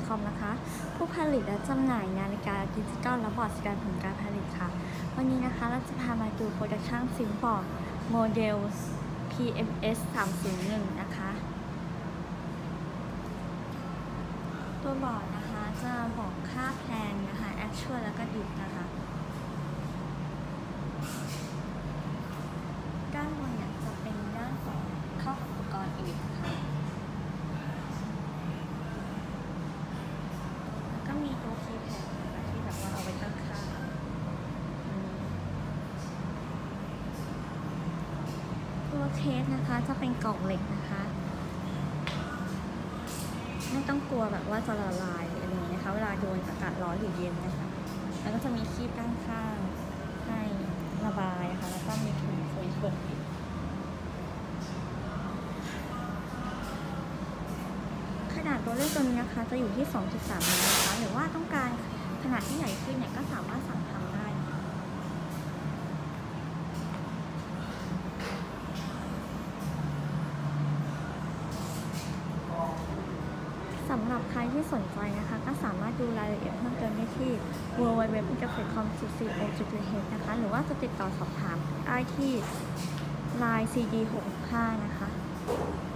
.com นะคะผู้ผลิตและจำหน่ายนาฬิกาดิจิตอลและบอร์ดแสดงผลการผลิตค่ะวันนี้นะคะเราจะพามาดูโปรดักชั่นซิงบอร์ดโมเดล PMS 301นะคะตัวบอร์ดนะคะจะบอกค่าแพลนนะคะ actual แล้วก็ dip นะคะด้านบนเนี่ยจะเป็นด้านของเข้ากับอุปกรณ์อื่นนะคะแล้วก็มีตัวคีย์แพดนะคะที่แบบว่าเอาไว้ตั้งค่าตัวเคสนะคะจะเป็นกล่องเหล็กนะคะไม่ต้องกลัวแบบว่าจะละลายอะไรอย่างเงี้ยนะคะเวลาโดนอากาศร้อนหรือเย็นนะคะแล้วก็จะมีคีบด้านข้างให้ระบายนะคะแล้วก็มีถุงโฟมปกปิดขนาดตัวเลขตัวนี้นะคะจะอยู่ที่ 2.3 มิลนะคะหรือว่าต้องการขนาดที่ใหญ่ขึ้นเนี่ยก็สามารถสั่งทำได้สำหรับใครที่สนใจนะคะก็สามารถดูรายละเอียดเพิ่มเติมได้ที่ www.interface.com/h นะคะหรือว่าจะติดต่อสอบถามได้ที่ line cd 665นะคะ